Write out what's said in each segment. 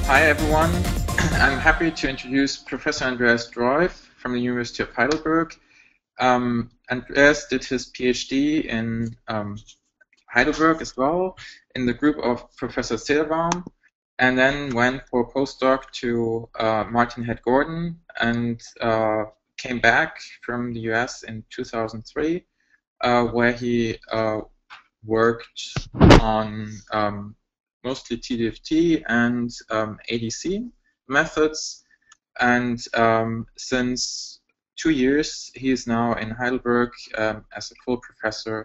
Hi everyone, I'm happy to introduce Professor Andreas Droyf from the University of Heidelberg. Andreas did his PhD in Heidelberg as well, in the group of Professor Silverbaum, and then went for a postdoc to Martin Head Gordon, and came back from the US in 2003, where he worked on mostly TDFT and ADC methods, and since 2 years he is now in Heidelberg as a full professor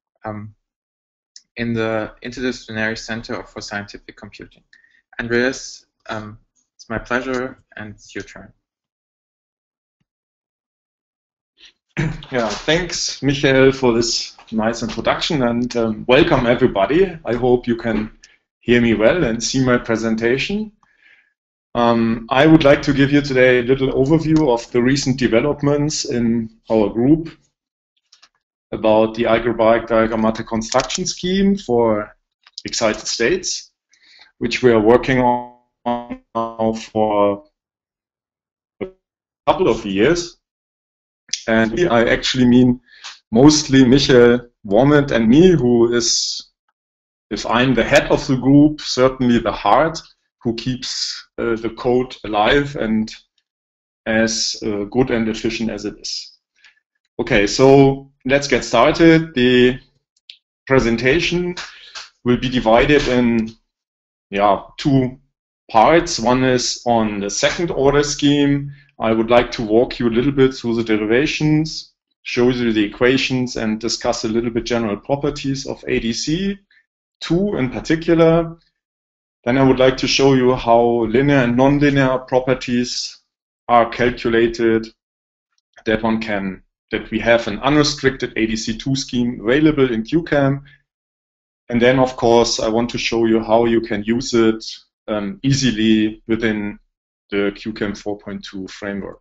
in the Interdisciplinary Center for Scientific Computing. Andreas, it's my pleasure, and it's your turn. Yeah, thanks, Michael, for this nice introduction, and welcome everybody. I hope you can hear me well and see my presentation. I would like to give you today a little overview of the recent developments in our group about the algebraic diagrammatic construction scheme for excited states, which we are working on now for a couple of years. And I actually mean mostly Michael Wormet and me, who is, if I'm the head of the group, certainly the heart, who keeps the code alive and as good and efficient as it is. Okay, so let's get started. The presentation will be divided in two parts. One is on the second order scheme. I would like to walk you a little bit through the derivations, show you the equations, and discuss a little bit general properties of ADC2 in particular. Then I would like to show you how linear and nonlinear properties are calculated, that we have an unrestricted ADC2 scheme available in QChem. And then, of course, I want to show you how you can use it easily within the QChem 4.2 framework.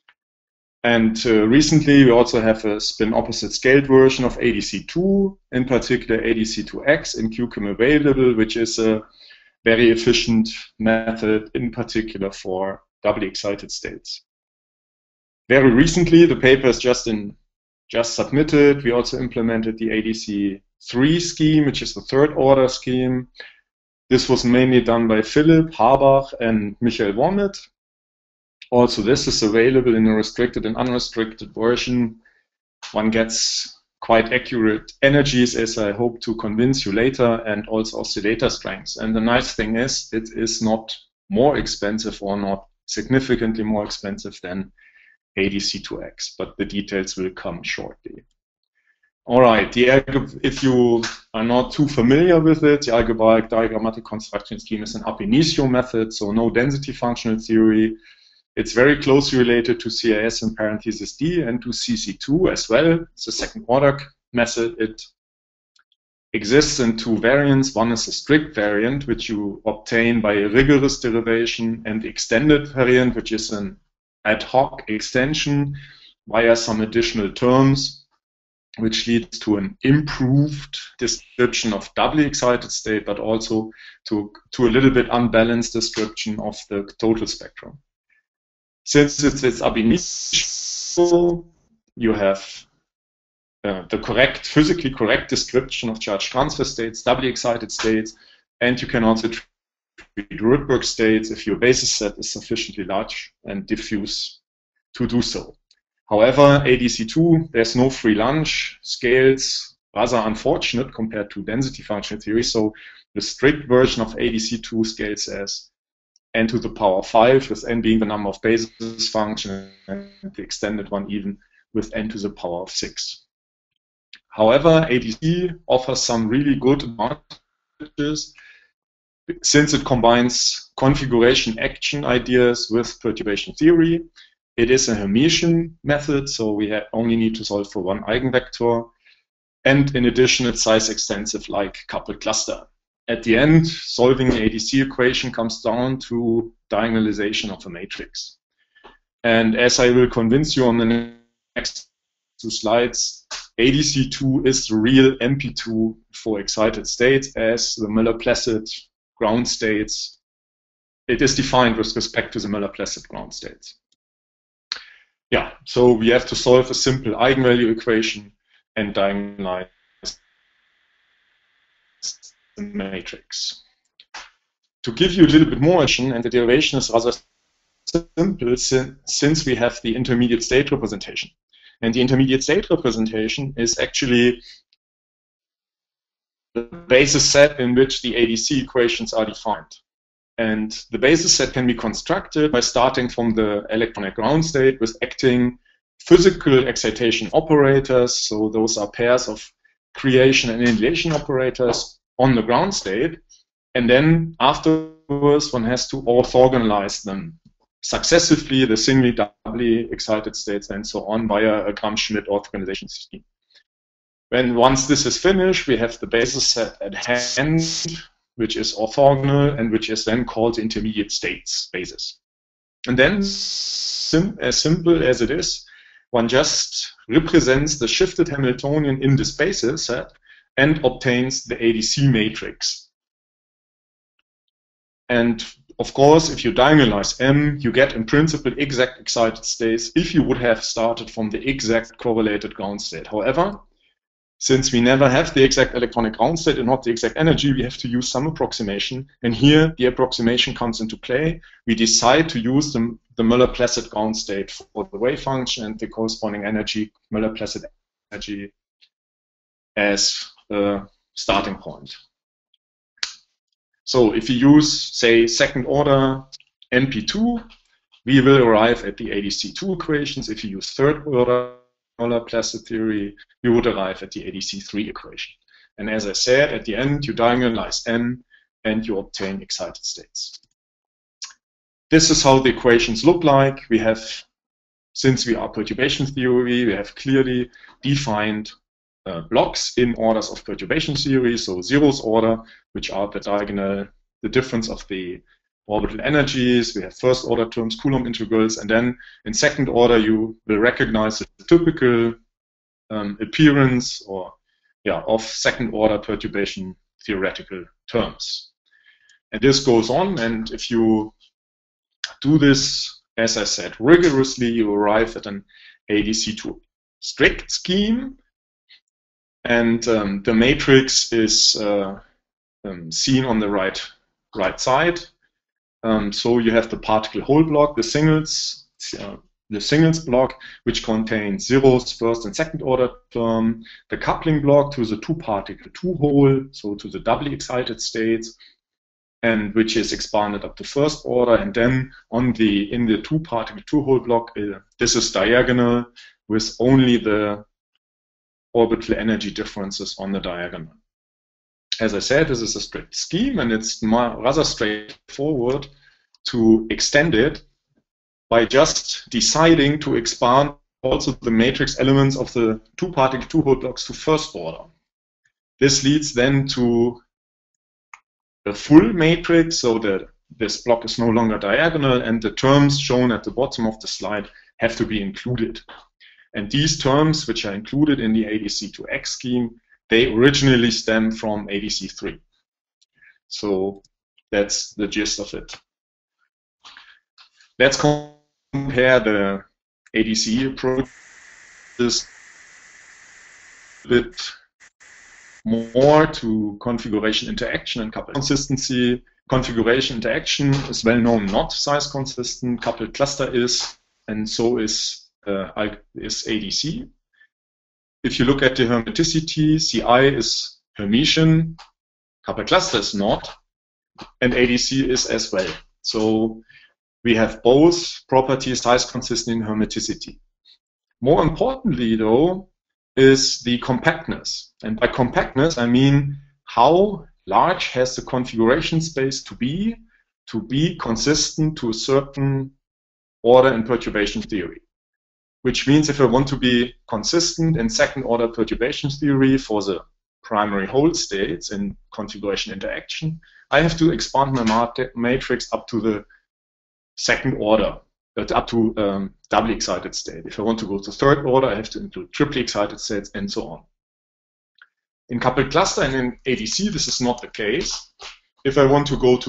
And recently we also have a spin-opposite scaled version of ADC2, in particular ADC2X in QChem available, which is a very efficient method, in particular for doubly excited states. Very recently, the paper is just submitted. We also implemented the ADC3 scheme, which is the third order scheme. This was mainly done by Philipp Harbach and Michael Wormet. Also, this is available in a restricted and unrestricted version. One gets quite accurate energies, as I hope to convince you later, and also oscillator strengths. And the nice thing is, it is not more expensive or not significantly more expensive than ADC2X, but the details will come shortly. All right, if you are not too familiar with it, the algebraic diagrammatic construction scheme is an ab initio method, so no density functional theory. It's very closely related to CIS in parenthesis D and to CC2 as well. It's a second order method. It exists in two variants. One is a strict variant, which you obtain by a rigorous derivation, and the extended variant, which is an ad hoc extension via some additional terms, which leads to an improved description of doubly excited state, but also to a little bit unbalanced description of the total spectrum. Since it's ab initio, you have the physically correct description of charge transfer states, doubly excited states, and you can also treat Rydberg states if your basis set is sufficiently large and diffuse to do so. However, ADC2, there's no free lunch, scales rather unfortunate compared to density functional theory. So the strict version of ADC2 scales as n to the power 5, with n being the number of basis functions, and the extended one even with n to the power of 6. However, ADC offers some really good advantages since it combines configuration action ideas with perturbation theory. It is a Hermitian method, so we only need to solve for one eigenvector. And in addition, it's size extensive like coupled cluster. At the end, solving the ADC equation comes down to diagonalization of a matrix. And as I will convince you on the next two slides, ADC2 is the real MP2 for excited states, as the Miller-Placid ground states it is defined with respect to the Møller-Plesset ground states. Yeah, so we have to solve a simple eigenvalue equation and diagonalize the matrix. To give you a little bit more information, and the derivation is rather simple since we have the intermediate state representation. And the intermediate state representation is actually the basis set in which the ADC equations are defined. And the basis set can be constructed by starting from the electronic ground state with acting physical excitation operators. So those are pairs of creation and annihilation operators on the ground state. And then afterwards, one has to orthogonalize them successively, the singly, doubly excited states, and so on, via a Gram-Schmidt orthogonalization scheme. Once this is finished, we have the basis set at hand, which is orthogonal and which is then called the intermediate states basis. And then, as simple as it is, one just represents the shifted Hamiltonian in this basis set and obtains the ADC matrix. And of course, if you diagonalize M, you get in principle exact excited states if you would have started from the exact correlated ground state. However, since we never have the exact electronic ground state and not the exact energy, we have to use some approximation. And here, the approximation comes into play. We decide to use the Møller-Plesset ground state for the wave function and the corresponding energy, Møller-Plesset energy, as a starting point. So if you use, say, second order NP2, we will arrive at the ADC2 equations. If you use third order Møller-Plesset theory, you would arrive at the ADC3 equation. And as I said, at the end, you diagonalize M and you obtain excited states. This is how the equations look like. We have, since we are perturbation theory, we have clearly defined blocks in orders of perturbation theory, so zeros order, which are the diagonal, the difference of the orbital energies. We have first order terms, Coulomb integrals, and then in second order you will recognize the typical appearance of second order perturbation theoretical terms. And this goes on, and if you do this, as I said, rigorously, you arrive at an ADC2 strict scheme. And the matrix is seen on the right side. So you have the particle hole block, the singles block, which contains zeros, first and second order term, the coupling block to the two particle two hole, so to the doubly excited states, and which is expanded up to first order. And then in the two particle two hole block, this is diagonal with only the orbital energy differences on the diagonal. As I said, this is a strict scheme, and it's rather straightforward to extend it by just deciding to expand also the matrix elements of the two particle two hole blocks to first order. This leads then to the full matrix, so that this block is no longer diagonal, and the terms shown at the bottom of the slide have to be included. And these terms, which are included in the ADC2X scheme, they originally stem from ADC3. So that's the gist of it. Let's compare the ADC approach a bit more to configuration interaction and coupled consistency. Configuration interaction is well known not size consistent, coupled cluster is, and so is ADC. If you look at the hermiticity, Ci is Hermitian, coupled cluster is not, and ADC is as well. So we have both properties size consistent in hermiticity. More importantly, though, is the compactness. And by compactness, I mean how large has the configuration space to be consistent to a certain order in perturbation theory. Which means if I want to be consistent in second order perturbation theory for the primary whole states in configuration interaction, I have to expand my matrix up to the second order, up to doubly excited state. If I want to go to third order, I have to include triply excited states and so on. In coupled cluster and in ADC, this is not the case. If I want to go to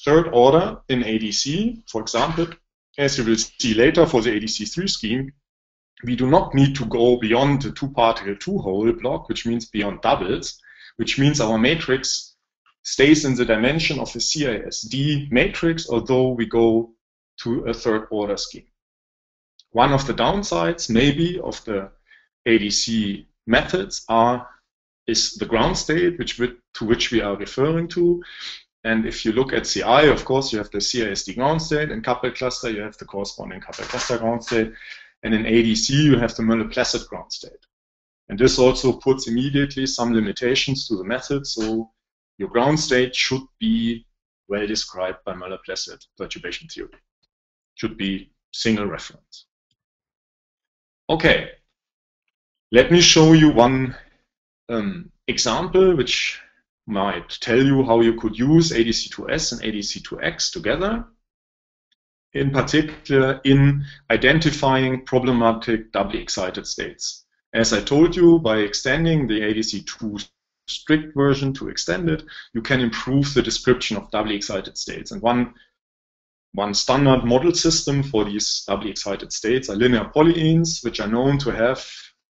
third order in ADC, for example, as you will see later for the ADC3 scheme, we do not need to go beyond the two-particle two-hole block, which means beyond doubles, which means our matrix stays in the dimension of a CISD matrix, although we go to a third order scheme. One of the downsides maybe of the ADC methods is the ground state, to which we are referring to. And if you look at CI, of course, you have the CISD ground state. In coupled cluster, you have the corresponding coupled cluster ground state. And in ADC, you have the Möller-Placet ground state. And this also puts immediately some limitations to the method. So your ground state should be well described by Möller-Placet perturbation theory. Should be single reference. Okay, let me show you one example which might tell you how you could use ADC2S and ADC2X together, in particular in identifying problematic doubly excited states. As I told you, by extending the ADC2 strict version to extended, you can improve the description of doubly excited states. And one standard model system for these doubly excited states are linear polyenes, which are known to have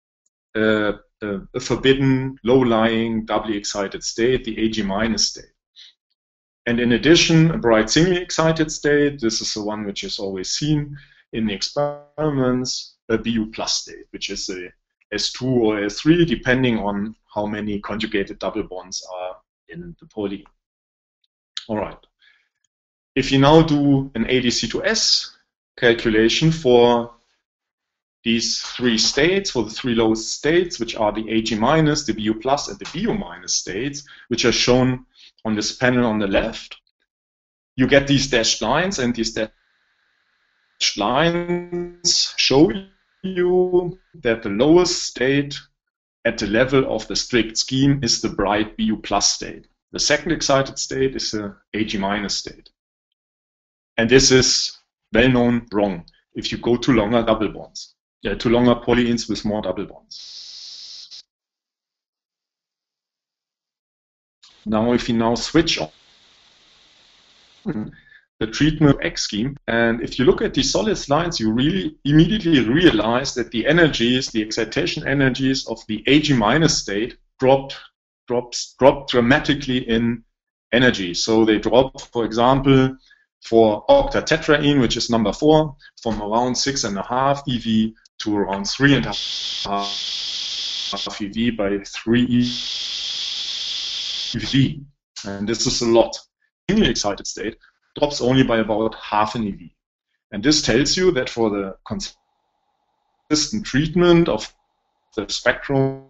a forbidden, low-lying, doubly excited state, the AG- state. And in addition, a bright singly excited state, this is the one which is always seen in the experiments, a BU plus state, which is a S2 or S3, depending on how many conjugated double bonds are in the polyene. All right. If you now do an ADC2S calculation for these three states, for the three lowest states, which are the AG-, the BU+, and the BU- states, which are shown on this panel on the left, you get these dashed lines, and these dashed lines show you that the lowest state at the level of the strict scheme is the bright BU+ state. The second excited state is the AG- state. And this is well known wrong if you go to longer double bonds. To longer polyenes with more double bonds. Now, if you now switch on the treatment X scheme, and if you look at these solid lines, you really immediately realize that the energies, the excitation energies of the AG- state drop dramatically in energy. So they drop, for example, for octatetraene, which is number 4, from around 6.5 EV to around 3.5 EV by 3 EV. And this is a lot. Singly excited state drops only by about half an EV. And this tells you that for the consistent treatment of the spectrum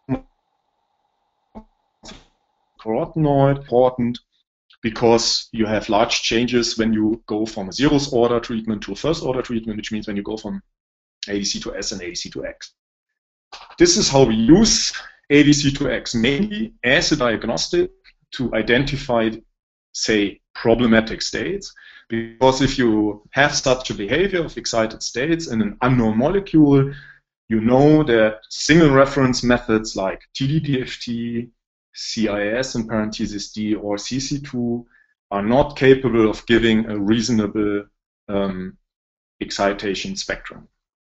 carotenoid, important, because you have large changes when you go from a zeroth order treatment to a first order treatment, which means when you go from ADC2S and ADC2X. This is how we use ADC2X mainly as a diagnostic to identify, say, problematic states, because if you have such a behavior of excited states in an unknown molecule, you know that single reference methods like TD-DFT, CIS in parentheses D, or CC2 are not capable of giving a reasonable excitation spectrum.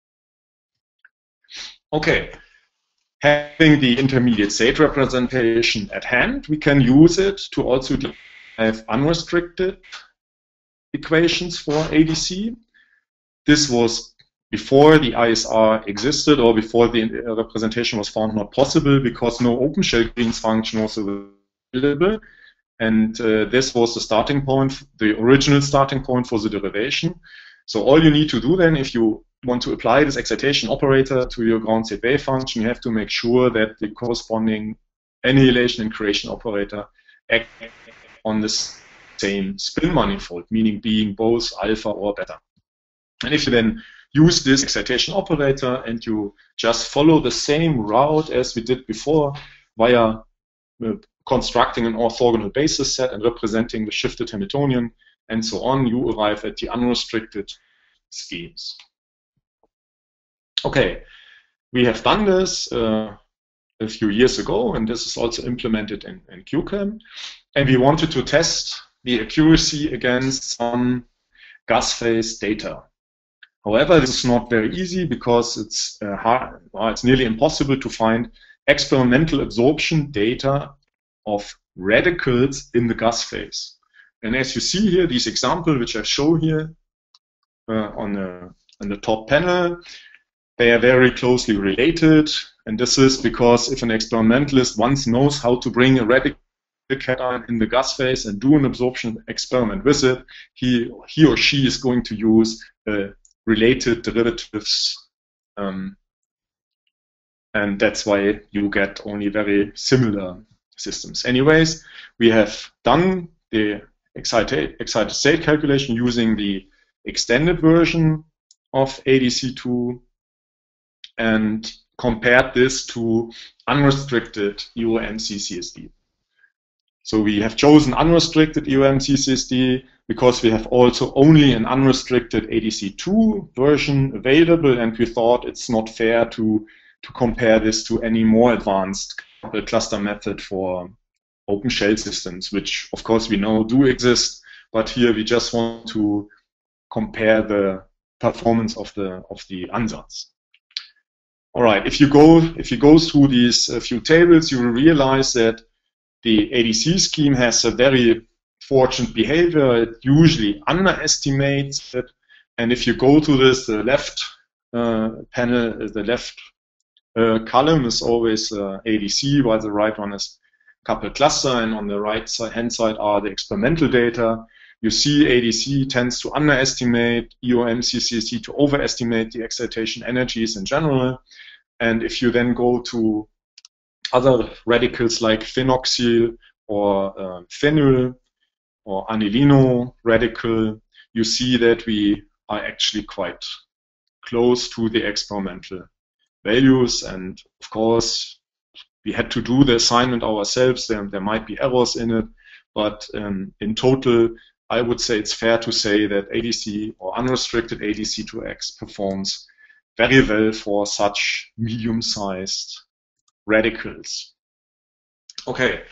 Okay, having the intermediate state representation at hand, we can use it to also have unrestricted equations for ADC. This was before the ISR existed, or before the representation was found not possible, because no open shell Green's function was available. And this was the starting point, the original starting point for the derivation. So all you need to do then, if you want to apply this excitation operator to your ground state wave function, you have to make sure that the corresponding annihilation and creation operator act on the same spin manifold, meaning being both alpha or beta. And if you then use this excitation operator and you just follow the same route as we did before via constructing an orthogonal basis set and representing the shifted Hamiltonian and so on, you arrive at the unrestricted schemes. Okay, we have done this a few years ago, and this is also implemented in QChem. And we wanted to test the accuracy against some gas phase data. However, this is not very easy because it's it's nearly impossible to find experimental absorption data of radicals in the gas phase. And as you see here, these examples which I show here on the top panel, they are very closely related. And this is because if an experimentalist once knows how to bring a radical cation in the gas phase and do an absorption experiment with it, he or she is going to use related derivatives, and that's why you get only very similar systems. Anyways, we have done the excited state calculation using the extended version of ADC2 and compared this to unrestricted EOM-CCSD. So we have chosen unrestricted EOM-CCSD because we have also only an unrestricted ADC2 version available, and we thought it's not fair to compare this to any more advanced cluster method for open shell systems, which of course we know do exist, but here we just want to compare the performance of the ansatz. All right, if you go through these few tables, you will realize that the ADC scheme has a very fortunate behavior. It usually underestimates it, and if you go to this, the left panel, the left column is always ADC, while the right one is coupled cluster, and on the right hand side are the experimental data. You see ADC tends to underestimate EOM-CCSD to overestimate the excitation energies in general. And if you then go to other radicals like phenoxyl or phenyl or anilino radical, you see that we are actually quite close to the experimental values. And of course, we had to do the assignment ourselves. There might be errors in it, but in total, I would say it's fair to say that ADC or unrestricted ADC2X performs very well for such medium-sized radicals. Okay.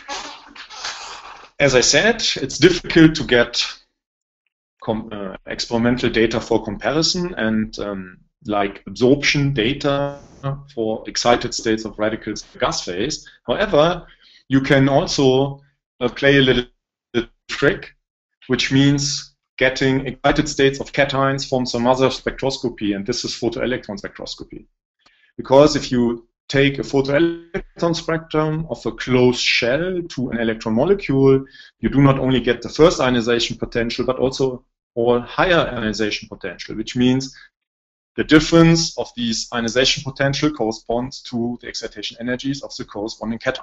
As I said, it's difficult to get experimental data for comparison, and like absorption data for excited states of radicals in the gas phase. However, you can also play a little trick, which means getting excited states of cations from some other spectroscopy, and this is photoelectron spectroscopy. Because if you take a photoelectron spectrum of a closed shell to an electron molecule, you do not only get the first ionization potential, but also all higher ionization potential, which means the difference of these ionization potential corresponds to the excitation energies of the corresponding cation.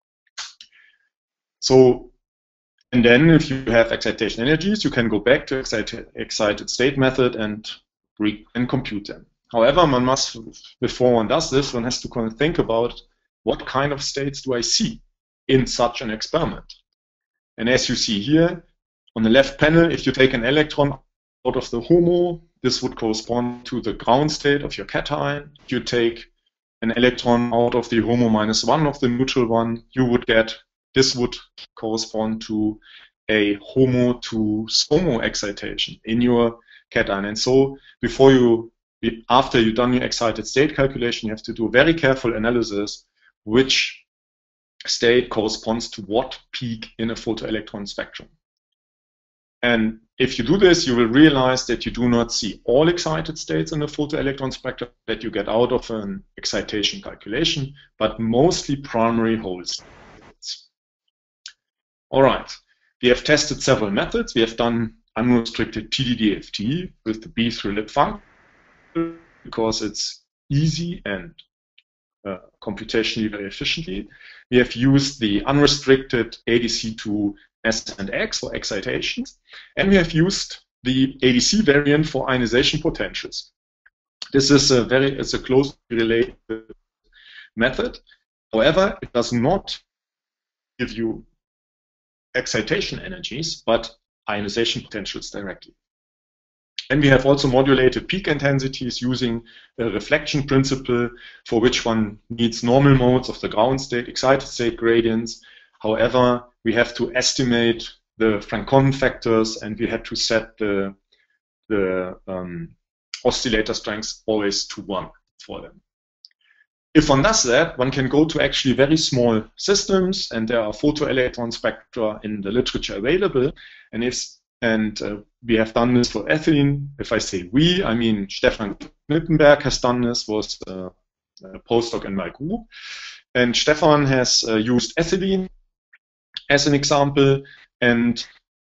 So, and then if you have excitation energies, you can go back to excited state method and compute them. However, one must, before one does this, one has to think about what kind of states do I see in such an experiment. And as you see here, on the left panel, if you take an electron out of the HOMO, this would correspond to the ground state of your cation. If you take an electron out of the HOMO -1 of the neutral one, you would get, this would correspond to a HOMO to SOMO excitation in your cation. And so before you, after you've done your excited state calculation, you have to do a very careful analysis which state corresponds to what peak in a photoelectron spectrum. And if you do this, you will realize that you do not see all excited states in the photoelectron spectrum that you get out of an excitation calculation, but mostly primary whole states. All right, we have tested several methods. We have done unrestricted PDDFT with the B3-lib function because it's easy and computationally very efficiently. We have used the unrestricted ADC2 S and X for excitations, and we have used the ADC variant for ionization potentials. This is it's a closely related method. However, it does not give you excitation energies, but ionization potentials directly. And we have also modulated peak intensities using a reflection principle for which one needs normal modes of the ground state, excited state gradients. However, we have to estimate the Franck-Kohn factors, and we had to set the oscillator strengths always to 1 for them. If one does that, one can go to actually very small systems, and there are photoelectron spectra in the literature available. And we have done this for ethylene. If I say we, I mean Stefan Knippenberg has done this, was a postdoc in my group. And Stefan has used ethylene as an example, and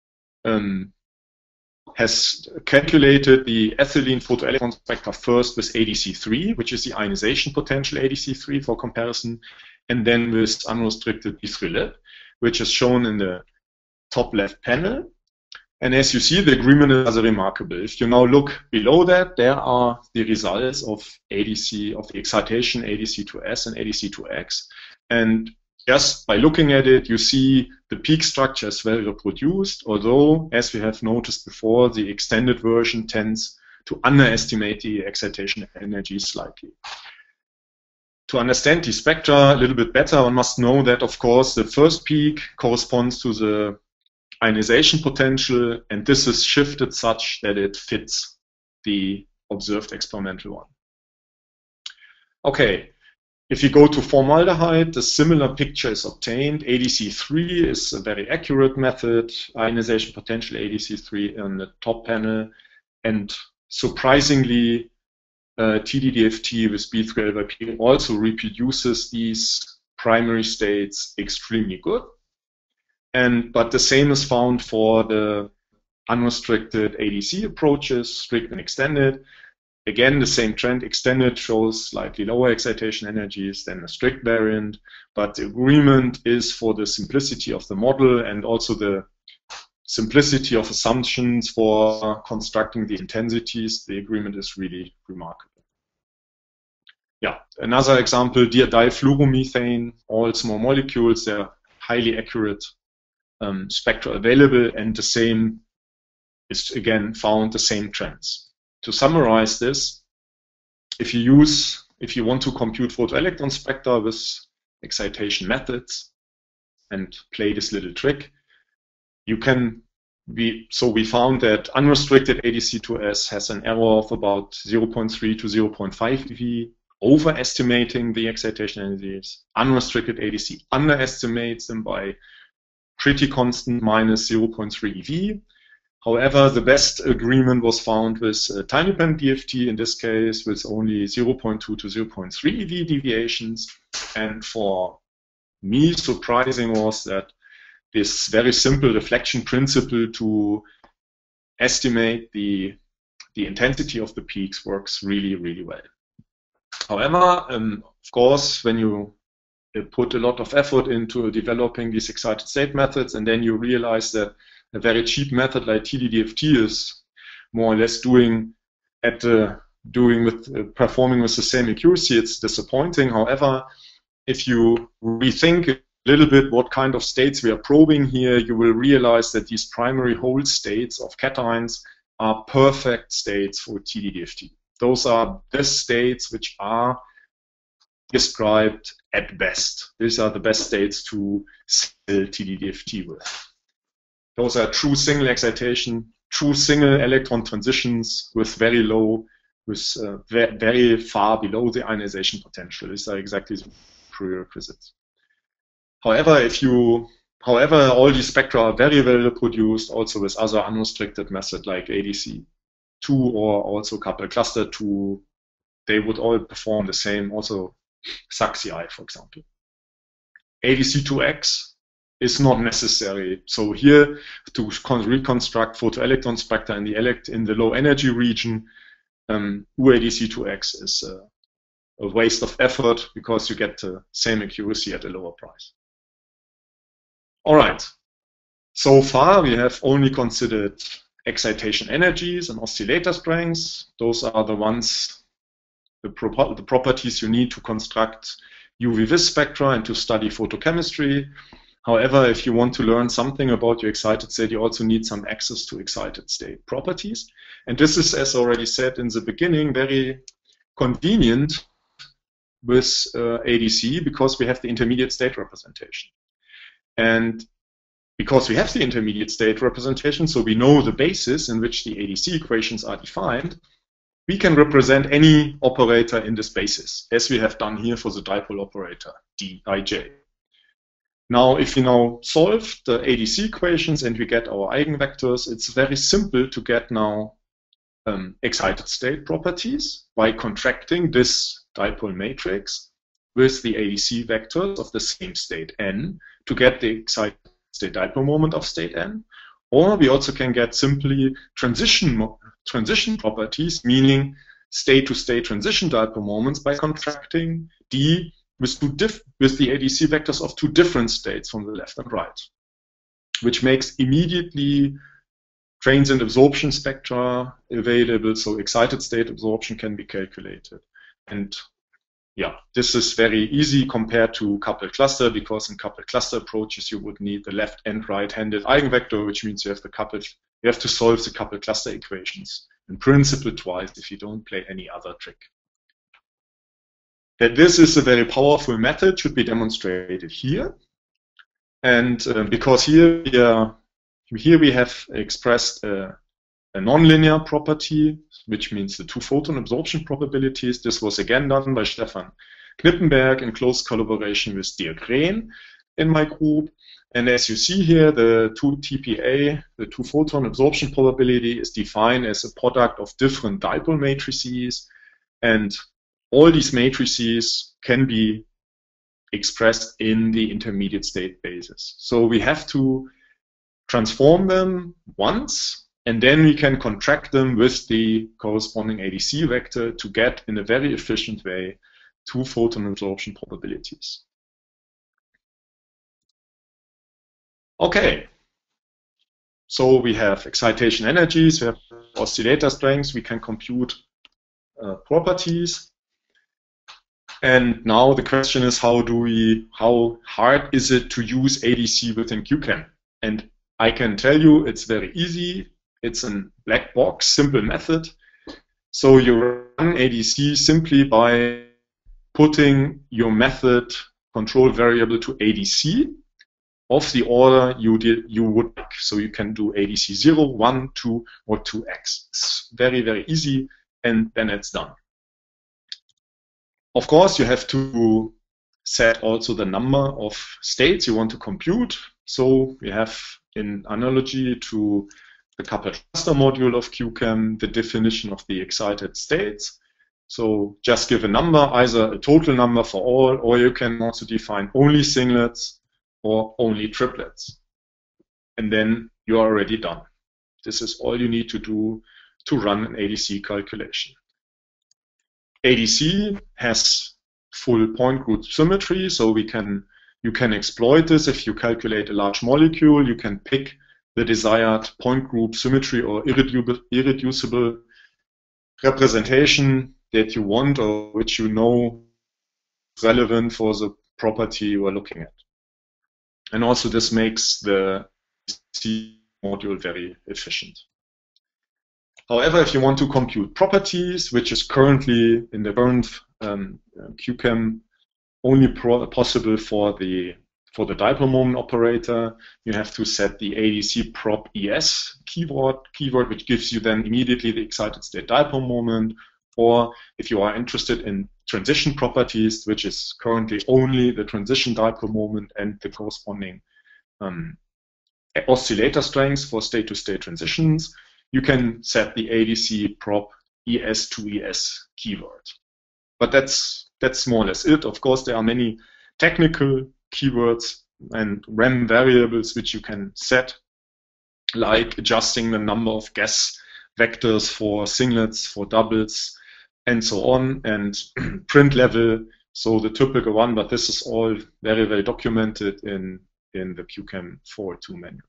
has calculated the ethylene photoelectron spectra first with ADC3, which is the ionization potential ADC3 for comparison, and then with unrestricted B3 which is shown in the top left panel. And as you see, the agreement is rather remarkable. If you now look below that, there are the results of ADC, of the excitation ADC2S and ADC2X. And just by looking at it, you see the peak structure is well reproduced, although, as we have noticed before, the extended version tends to underestimate the excitation energy slightly. To understand the spectra a little bit better, one must know that, of course, the first peak corresponds to the ionization potential, and this is shifted such that it fits the observed experimental one. Okay. If you go to formaldehyde, a similar picture is obtained. ADC3 is a very accurate method, ionization potential ADC3 on the top panel, and surprisingly, TDDFT with B3LYP also reproduces these primary states extremely good. But the same is found for the unrestricted ADC approaches, strict and extended. Again, the same trend. Extended shows slightly lower excitation energies than the strict variant, but the agreement is for the simplicity of the model and also the simplicity of assumptions for constructing the intensities. The agreement is really remarkable. Yeah, another example, difluoromethane, all small molecules, they're highly accurate spectra available, and the same is again found, the same trends. To summarize this, if you want to compute photoelectron spectra with excitation methods and play this little trick, you can so we found that unrestricted ADC2S has an error of about 0.3 to 0.5 eV, overestimating the excitation energies. Unrestricted ADC underestimates them by pretty constant minus 0.3 eV. However, the best agreement was found with tiny-band DFT, in this case with only 0.2 to 0.3 eV deviations. And for me, surprising was that this very simple reflection principle to estimate the intensity of the peaks works really, really well. However, of course, when you put a lot of effort into developing these excited state methods, and then you realize that a very cheap method like TDDFT is more or less performing with the same accuracy, it's disappointing. However, if you rethink a little bit what kind of states we are probing here, you will realize that these primary whole states of cations are perfect states for TDDFT. Those are the states which are described at best. These are the best states to sell TDDFT with. Those are true single excitation, true single electron transitions with very low, very far below the ionization potential. These are exactly the prerequisites. However, all these spectra are very well reproduced also with other unrestricted methods like ADC2 or also coupled cluster 2. They would all perform the same, also SAXCI, for example. ADC2X is not necessary. So here, to reconstruct photoelectron spectra in the low energy region, UADC2X is a waste of effort because you get the same accuracy at a lower price. All right. So far, we have only considered excitation energies and oscillator strengths. Those are the ones, the properties you need to construct UV-Vis spectra and to study photochemistry. However, if you want to learn something about your excited state, you also need some access to excited state properties. And this is, as already said in the beginning, very convenient with ADC because we have the intermediate state representation. And because we have the intermediate state representation, so we know the basis in which the ADC equations are defined, we can represent any operator in this basis, as we have done here for the dipole operator, Dij. Now, if we now solve the ADC equations and we get our eigenvectors, it's very simple to get now excited state properties by contracting this dipole matrix with the ADC vectors of the same state n to get the excited state dipole moment of state n. Or we also can get simply transition properties, meaning state-to-state transition dipole moments by contracting D with the ADC vectors of two different states from the left and right, which makes immediately transient absorption spectra available, so excited state absorption can be calculated. And yeah, this is very easy compared to coupled cluster, because in coupled cluster approaches you would need the left and right-handed eigenvector, which means you have to solve the coupled cluster equations in principle twice if you don't play any other trick. That this is a very powerful method should be demonstrated here, and because here we have expressed a nonlinear property, which means the two photon absorption probabilities. This was again done by Stefan Knippenberg in close collaboration with Dirk Rehn in my group. And as you see here, the two TPA, the two photon absorption probability, is defined as a product of different dipole matrices, and all these matrices can be expressed in the intermediate state basis. So we have to transform them once, and then we can contract them with the corresponding ADC vector to get, in a very efficient way, two photon absorption probabilities. Okay, so we have excitation energies, we have oscillator strengths, we can compute properties. And now the question is, how hard is it to use ADC within QChem? And I can tell you it's very easy. It's a black box, simple method. So you run ADC simply by putting your method control variable to ADC of the order you would like. So you can do ADC 0, 1, 2, or 2x. It's very, very easy, and then it's done. Of course, you have to set also the number of states you want to compute. So we have, in analogy to the coupled cluster module of QChem, the definition of the excited states. So just give a number, either a total number for all, or you can also define only singlets or only triplets. And then you are already done. This is all you need to do to run an ADC calculation. ADC has full point group symmetry, so you can exploit this. If you calculate a large molecule, you can pick the desired point group symmetry or irreducible representation that you want, or which you know is relevant for the property you are looking at. And also this makes the ADC module very efficient. However, if you want to compute properties, which is currently in the current QChem only possible for the dipole moment operator, you have to set the ADC prop ES keyword, which gives you then immediately the excited state dipole moment. Or if you are interested in transition properties, which is currently only the transition dipole moment and the corresponding oscillator strengths for state-to-state transitions, you can set the ADC prop ES to ES keyword. But that's more or less it. Of course, there are many technical keywords and RAM variables which you can set, like adjusting the number of gas vectors for singlets, for doubles, and so on, and print level, so the typical one, but this is all very, very documented in the QChem 4.2 manual.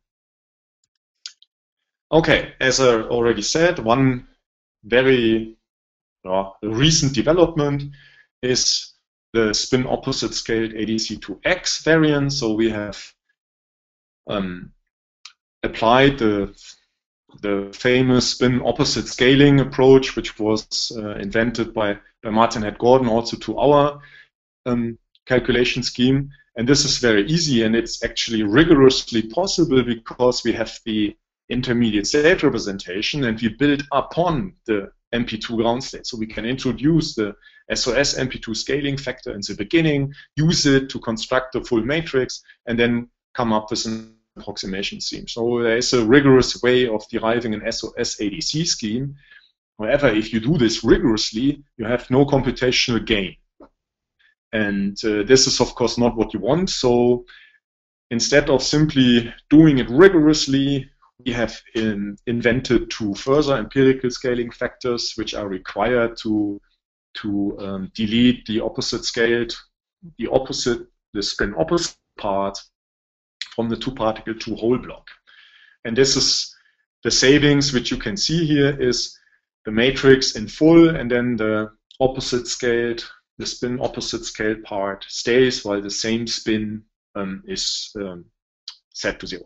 Okay, as I already said, one very recent development is the spin opposite scaled ADC to X variant. So we have applied the famous spin opposite scaling approach, which was invented by Martin Head Gordon, also to our calculation scheme. And this is very easy, and it's actually rigorously possible because we have the intermediate state representation and we build upon the MP2 ground state. So we can introduce the SOS MP2 scaling factor in the beginning, use it to construct the full matrix, and then come up with an approximation scheme. So there is a rigorous way of deriving an SOS ADC scheme. However, if you do this rigorously, you have no computational gain. And this is, of course, not what you want. So instead of simply doing it rigorously, we have invented two further empirical scaling factors which are required to delete the opposite scaled, the spin opposite part from the two-particle two-hole block. And this is the savings which you can see here is the matrix in full, and then the opposite scaled, the spin opposite scaled part stays while the same spin is set to 0.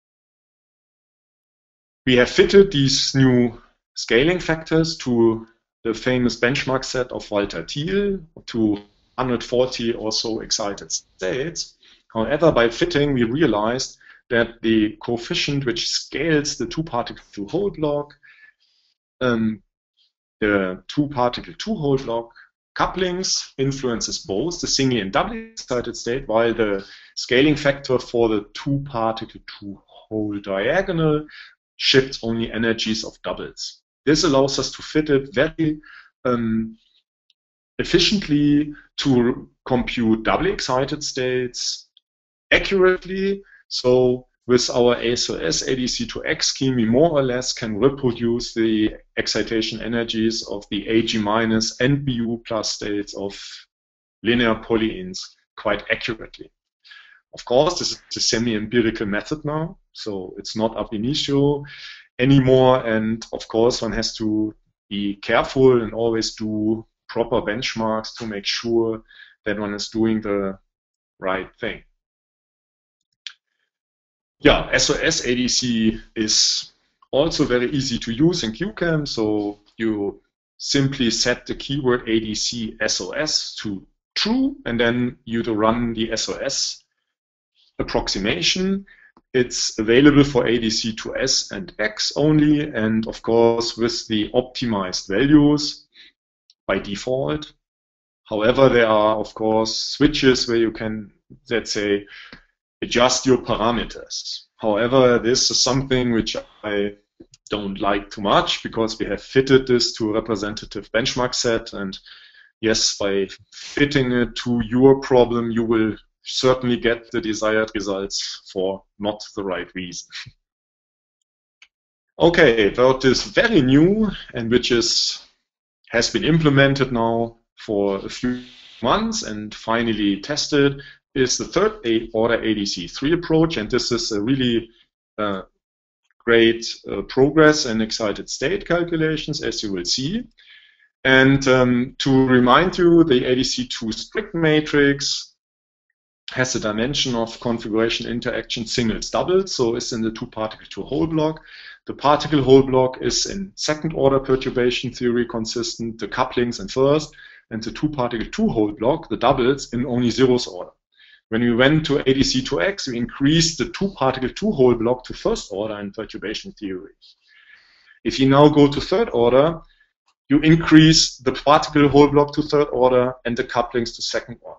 We have fitted these new scaling factors to the famous benchmark set of Walter Thiel to 140 or so excited states. However, by fitting, we realized that the coefficient which scales the two-particle two-hole block, the two-particle two-hole block couplings influences both the single and double excited state, while the scaling factor for the two-particle two-hole diagonal shifts only energies of doubles. This allows us to fit it very efficiently to compute doubly excited states accurately. So with our SOS ADC2X scheme, we more or less can reproduce the excitation energies of the AG- and BU plus states of linear polyenes quite accurately. Of course, this is a semi-empirical method now, so it's not ab initio anymore, and of course one has to be careful and always do proper benchmarks to make sure that one is doing the right thing. Yeah, SOS ADC is also very easy to use in QChem, so you simply set the keyword ADC SOS to true, and then you run the SOS approximation. It's available for ADC2S and X only, and of course with the optimized values by default. However, there are of course switches where you can, let's say, adjust your parameters. However, this is something which I don't like too much because we have fitted this to a representative benchmark set, and yes, by fitting it to your problem, you will certainly get the desired results for not the right reason. Okay, what is very new and which has been implemented now for a few months and finally tested is the third order ADC3 approach, and this is a really great progress in excited state calculations, as you will see. And to remind you, the ADC2 strict matrix has a dimension of configuration interaction singles doubles, so it's in the two-particle two-hole block. The particle hole block is in second-order perturbation theory consistent, the couplings in first, and the two-particle two-hole block, the doubles, in only zeros order. When we went to ADC2X, we increased the two-particle two-hole block to first order in perturbation theory. If you now go to third order, you increase the particle hole block to third order and the couplings to second order.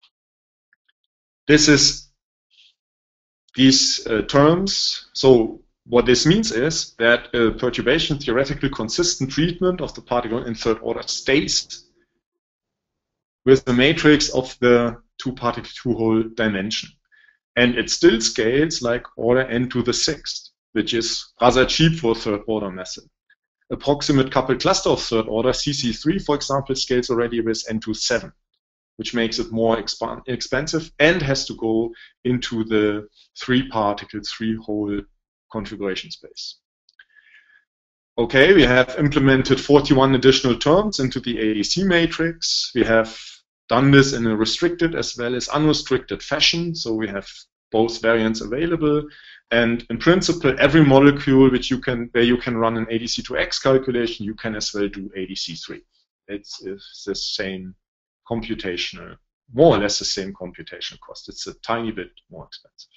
This is these terms. So what this means is that a perturbation theoretical consistent treatment of the particle in third order stays with the matrix of the two-particle two-hole dimension. And it still scales like order n to the sixth, which is rather cheap for a third order method. Approximate coupled cluster of third order, CC3, for example, scales already with n to 7, which makes it more expensive and has to go into the three-particle, three-hole configuration space. Okay, we have implemented 41 additional terms into the ADC matrix. We have done this in a restricted as well as unrestricted fashion, so we have both variants available. And in principle, every molecule where you can run an ADC2X calculation, you can as well do ADC3. It's the same computational more or less the same computational cost. It's a tiny bit more expensive.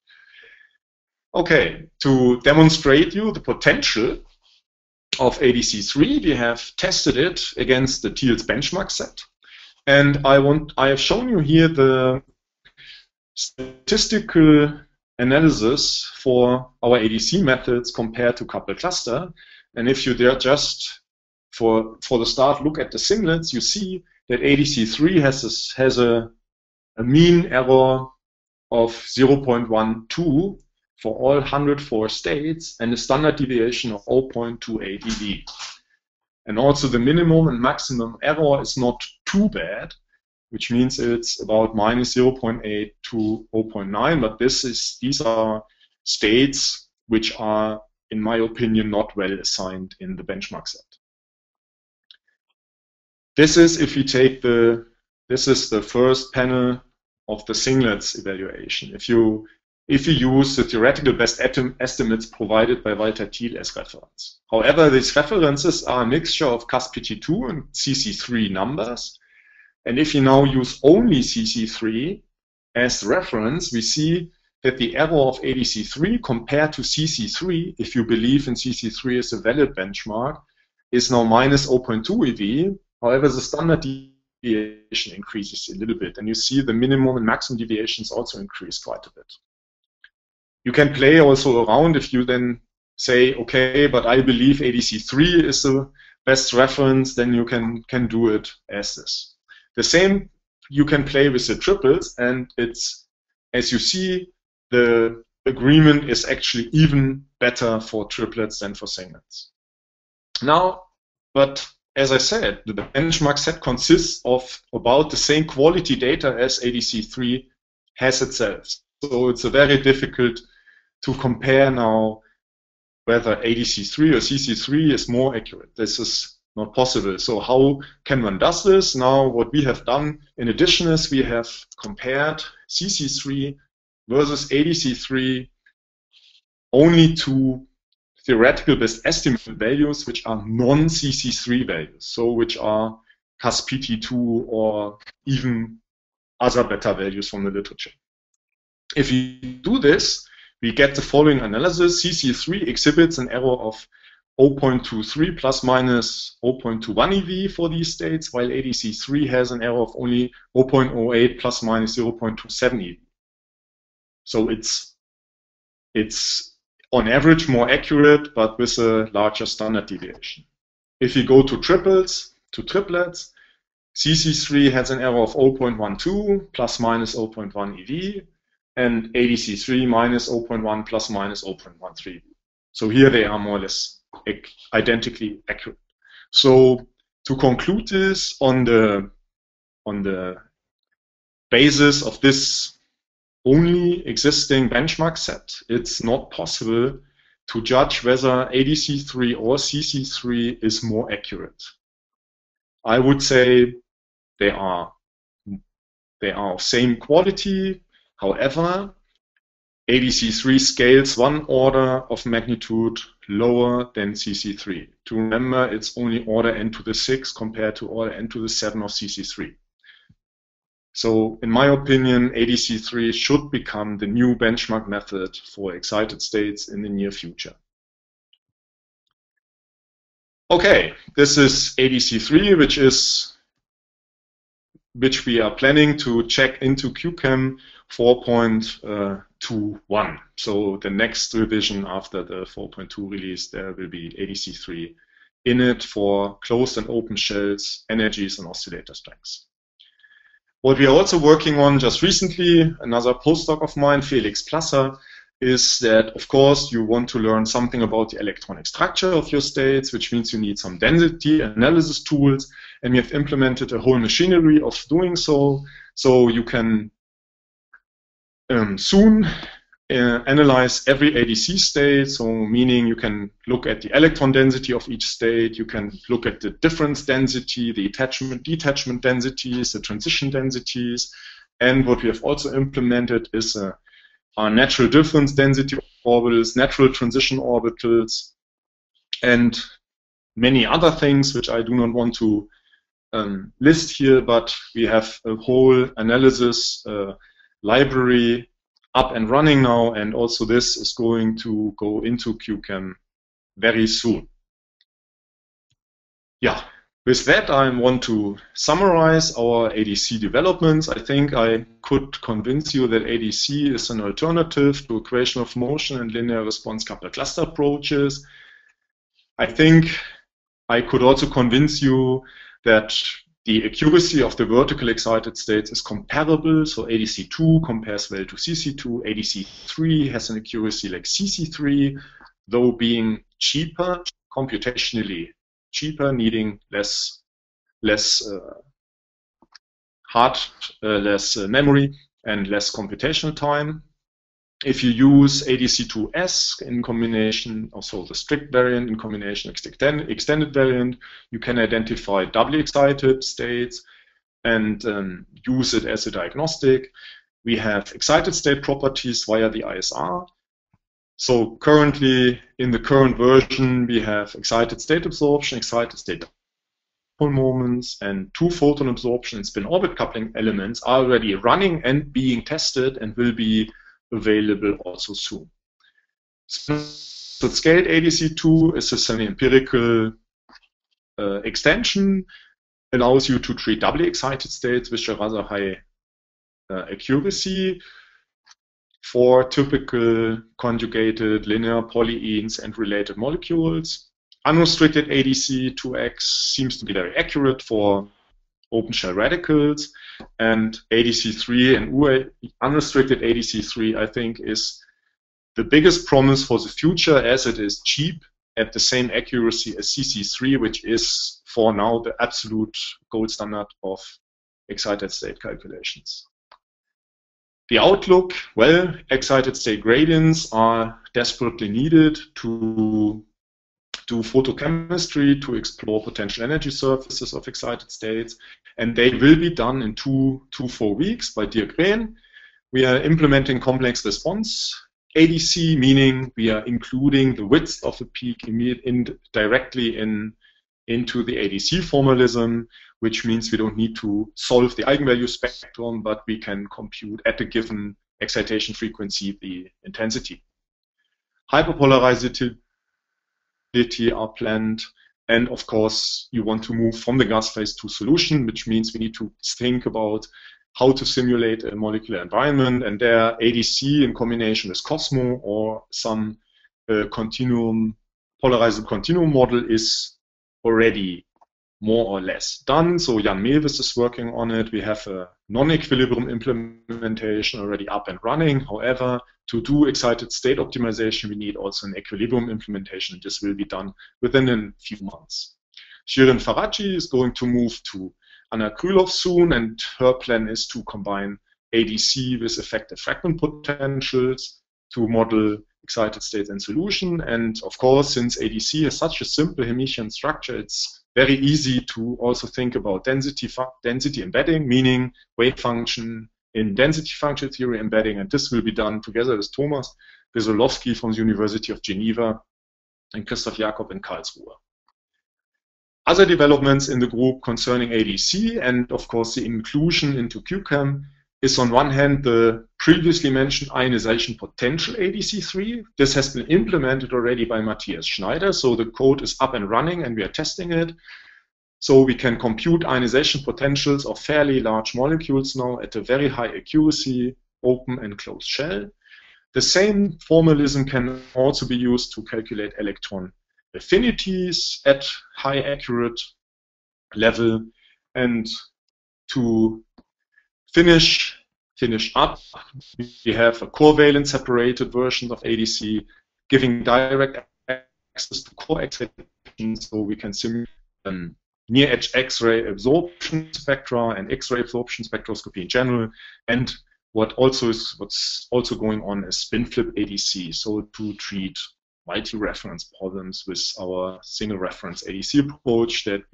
Okay, to demonstrate you the potential of ADC3, we have tested it against the TILS benchmark set. And I have shown you here the statistical analysis for our ADC methods compared to coupled cluster. And if you there just for the start look at the singlets, you see that ADC3 has a mean error of 0.12 for all 104 states and a standard deviation of 0.28 EV. And also the minimum and maximum error is not too bad, which means it's about minus 0.8 to 0.9, but these are states which are, in my opinion, not well assigned in the benchmark set. This is if we take this is the first panel of the singlets evaluation. If you use the theoretical best estimates provided by Walter Thiel as reference. However, these references are a mixture of CASPT2 and CC3 numbers. And if you now use only CC3 as reference, we see that the error of ADC3 compared to CC3, if you believe in CC3 as a valid benchmark, is now minus 0.2 EV. However, the standard deviation increases a little bit. And you see the minimum and maximum deviations also increase quite a bit. You can play also around if you then say, okay, but I believe ADC3 is the best reference, then you can do it as this. The same you can play with the triples, and it's, as you see, the agreement is actually even better for triplets than for singlets. Now, but as I said, the benchmark set consists of about the same quality data as ADC3 has itself. So it's a very difficult to compare now whether ADC3 or CC3 is more accurate. This is not possible. So how can one do this? Now what we have done in addition is we have compared CC3 versus ADC3 only to theoretical best estimate values which are non-CC3 values, so which are CASPT2 or even other beta values from the literature. If we do this, we get the following analysis. CC3 exhibits an error of 0.23 plus minus 0.21 EV for these states, while ADC3 has an error of only 0.08 plus minus 0.27 EV. So it's on average more accurate, but with a larger standard deviation. If you go to triplets, triplets, CC3 has an error of 0.12 plus minus 0.1 EV, and ADC3 minus 0.1 plus minus 0.13. So here they are more or less identically accurate. So to conclude this on the basis of this only existing benchmark set, it's not possible to judge whether ADC3 or CC3 is more accurate. I would say they are of same quality. However, ADC3 scales one order of magnitude lower than CC3. To remember, it's only order n to the 6 compared to order n to the 7 of CC3. So, in my opinion, ADC3 should become the new benchmark method for excited states in the near future. Okay, this is ADC3, which we are planning to check into QChem 4.21. So the next revision after the 4.2 release, there will be ADC3 in it for closed and open shells, energies, and oscillator strengths. What we are also working on just recently, another postdoc of mine, Felix Plasser, is that, of course, you want to learn something about the electronic structure of your states, which means you need some density analysis tools, and we have implemented a whole machinery of doing so. So you can soon analyze every ADC state, so meaning you can look at the electron density of each state, you can look at the difference density, the detachment densities, the transition densities, and what we have also implemented is our natural difference density orbitals, natural transition orbitals, and many other things which I do not want to list here, but we have a whole analysis library up and running now, and also this is going to go into QChem very soon. Yeah, with that I want to summarize our ADC developments. I think I could convince you that ADC is an alternative to equation of motion and linear response coupled cluster approaches. I think I could also convince you that the accuracy of the vertical excited states is comparable. So ADC2 compares well to CC2. ADC3 has an accuracy like CC3, though being cheaper, computationally cheaper, needing less memory and less computational time. If you use ADC2S in combination, also the strict variant in combination with extended variant, you can identify doubly excited states and use it as a diagnostic. We have excited state properties via the ISR. So currently, in the current version, we have excited state absorption, excited state dipole moments, and 2 photon absorption and spin orbit coupling elements are already running and being tested and will be available also soon. So scaled ADC2 is a semi-empirical extension, allows you to treat doubly excited states with a rather high accuracy for typical conjugated linear polyenes and related molecules. Unrestricted ADC2X seems to be very accurate for open shell radicals, and ADC3 and unrestricted ADC3 I think is the biggest promise for the future, as it is cheap at the same accuracy as CC3, which is for now the absolute gold standard of excited state calculations. The outlook, well, excited state gradients are desperately needed to do photochemistry to explore potential energy surfaces of excited states, and they will be done in 2 to 4 weeks by Dirk Rehn. We are implementing complex response ADC, meaning we are including the width of the peak directly into the ADC formalism, which means we don't need to solve the eigenvalue spectrum, but we can compute at a given excitation frequency the intensity. Hyperpolarizability are planned, and of course you want to move from the gas phase to solution, which means we need to think about how to simulate a molecular environment, and there ADC in combination with COSMO or some polarized continuum model is already more or less done. So Jan Mewes is working on it. We have a non-equilibrium implementation already up and running. However, to do excited state optimization, we need also an equilibrium implementation. This will be done within a few months. Shirin Faraghi is going to move to Anna Krylov soon, and her plan is to combine ADC with effective fragment potentials to model excited states in solution. And of course, since ADC is such a simple Hermitian structure, it's very easy to also think about density embedding, meaning wave function in density function theory embedding, and this will be done together with Thomas Wesolowski from the University of Geneva and Christoph Jakob in Karlsruhe. Other developments in the group concerning ADC and of course the inclusion into QChem is on one hand the previously mentioned ionization potential ADC3. This has been implemented already by Matthias Schneider, so the code is up and running and we are testing it. So we can compute ionization potentials of fairly large molecules now at a very high accuracy, open and closed shell. The same formalism can also be used to calculate electron affinities at high accurate level. And to finish up, we have a covalent separated version of ADC giving direct access to core excitation, so we can simulate near-edge X-ray absorption spectra and X-ray absorption spectroscopy in general. And what's also going on is spin flip ADC, so to treat multi-reference problems with our single reference ADC approach that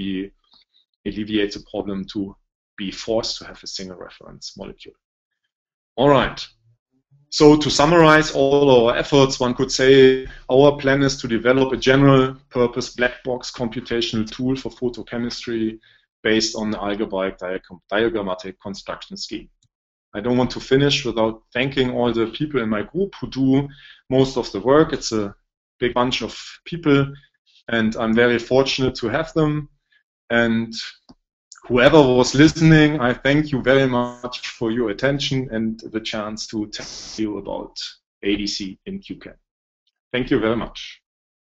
alleviates the problem to be forced to have a single reference molecule. All right. So to summarize all our efforts, one could say our plan is to develop a general purpose black box computational tool for photochemistry based on the algebraic diagrammatic construction scheme. I don't want to finish without thanking all the people in my group who do most of the work. It's a big bunch of people, and I'm very fortunate to have them. And whoever was listening, I thank you very much for your attention and the chance to tell you about ADC in QChem. Thank you very much.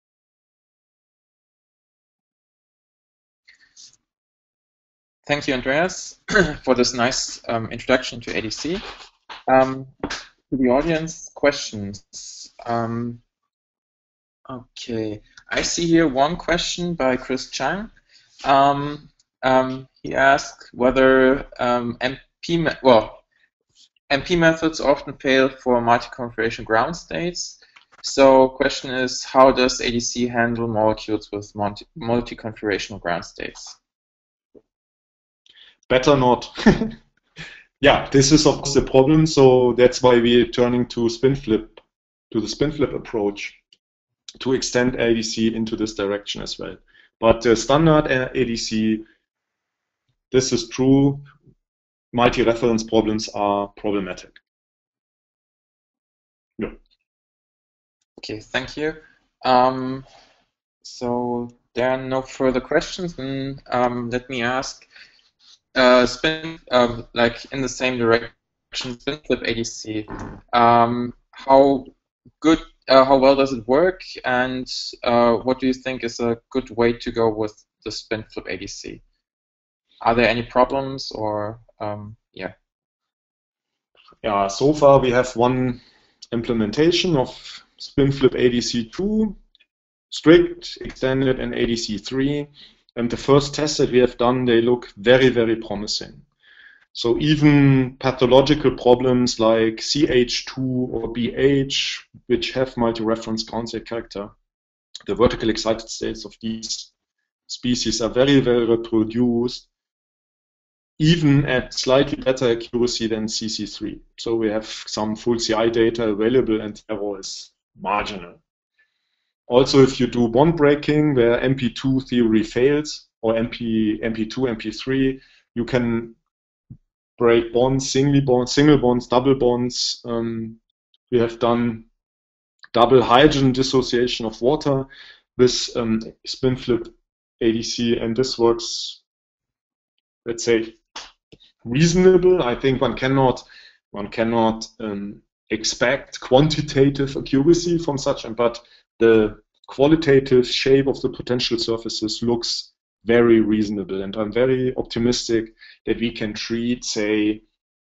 Thank you, Andreas, for this nice introduction to ADC. To the audience, questions. Okay, I see here one question by Chris Chang. He asked whether MP methods often fail for multi-configuration ground states. So question is, how does ADC handle molecules with multi-configurational ground states? Better not. Yeah, this is of course the problem. So that's why we're turning to the spin flip approach to extend ADC into this direction as well. But standard ADC, this is true. Multi-reference problems are problematic. Yeah. Okay, thank you. So there are no further questions. Then let me ask. Spin, like in the same direction, spin flip ADC. How well does it work, and what do you think is a good way to go with the spin flip ADC? Are there any problems, or yeah? Yeah, so far we have one implementation of spin flip ADC2, strict, extended, and ADC3. And the first tests that we have done, they look very, very promising. So even pathological problems like CH2 or BH, which have multi-reference ground state character, the vertical excited states of these species are very well reproduced, even at slightly better accuracy than CC3. So we have some full CI data available, and error is marginal. Also, if you do bond breaking where MP2 theory fails, or MP2, MP3, you can break bonds, single bonds, double bonds. We have done double hydrogen dissociation of water with spin flip ADC, and this works, let's say, reasonable. I think one cannot expect quantitative accuracy from such, but the qualitative shape of the potential surfaces looks very reasonable, and I'm very optimistic that we can treat, say,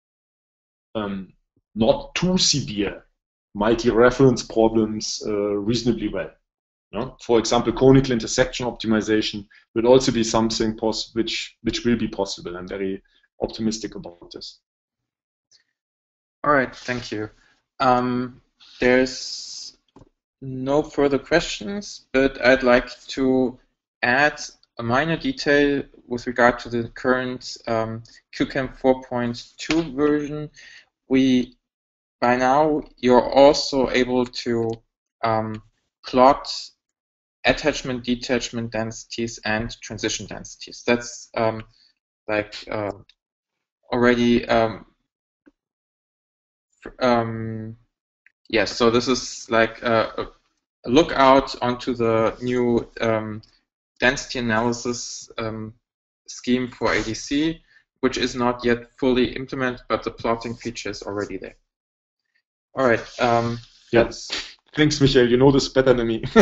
not too severe multi-reference problems reasonably well. No? For example, conical intersection optimization will also be something which will be possible. I'm very optimistic about this. All right, thank you. There's no further questions, but I'd like to add a minor detail with regard to the current QChem 4.2 version. By now, you're also able to plot attachment, detachment densities and transition densities. That's already yes, so this is like a lookout onto the new density analysis scheme for ADC, which is not yet fully implemented, but the plotting feature is already there. All right. Yes. Thanks, Michael. You know this better than me.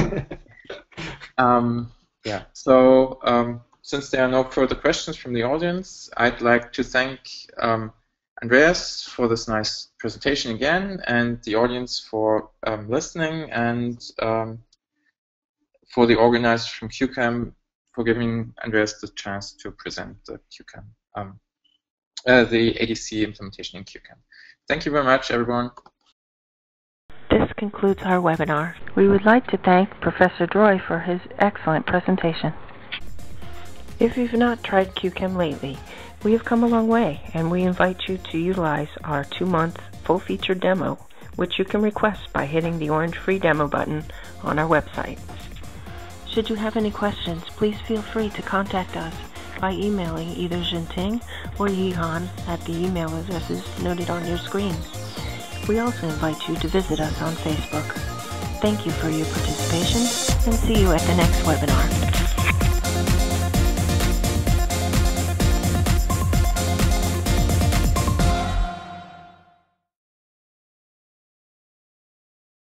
Yeah. So since there are no further questions from the audience, I'd like to thank Andreas for this nice presentation again, and the audience for listening, and for the organizers from QChem for giving Andreas the chance to present the QChem, the ADC implementation in QChem. Thank you very much, everyone. This concludes our webinar. We would like to thank Professor Droy for his excellent presentation. If you've not tried QChem lately, we have come a long way, and we invite you to utilize our 2-month full-featured demo, which you can request by hitting the orange free demo button on our website. Should you have any questions, please feel free to contact us by emailing either Jinting or Yihan at the email addresses noted on your screen. We also invite you to visit us on Facebook. Thank you for your participation, and see you at the next webinar.